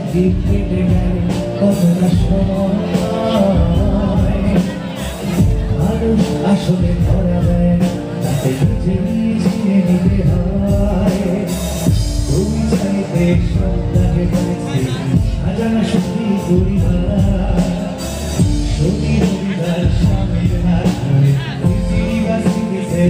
কেটে গেল কতটা সময় মানুষ আসলে ধরা দেয় না তাতে নিজেই চিনে নিতে হয় তুমি চাইতে সন্তানে পাইছে সাজানা সুখী পরিবার শনি রবিবার স্বামীর হাত ধরে পৃথিবী বাঁচিয়েছে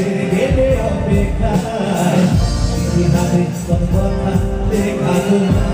Kaleje gete opekar, ikihabe kon kotha dekha tomar